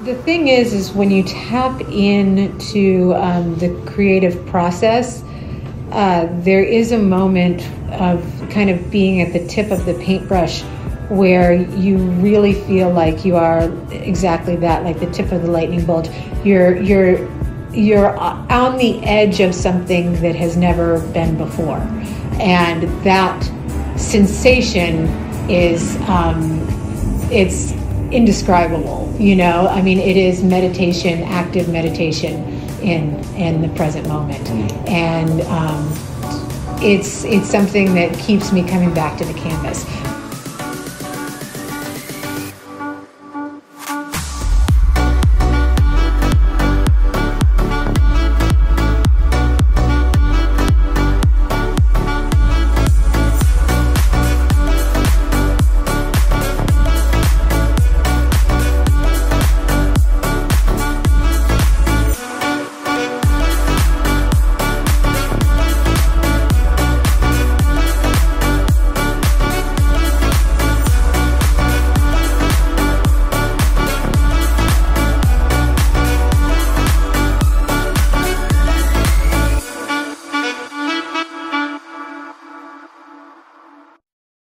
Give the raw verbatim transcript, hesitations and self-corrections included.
The thing is, is when you tap into um, the creative process, uh, there is a moment of kind of being at the tip of the paintbrush where you really feel like you are exactly that, like the tip of the lightning bolt. You're, you're, you're on the edge of something that has never been before. And that sensation is, um, it's indescribable, you know? I mean, it is meditation, active meditation in in the present moment. And um, it's it's something that keeps me coming back to the canvas.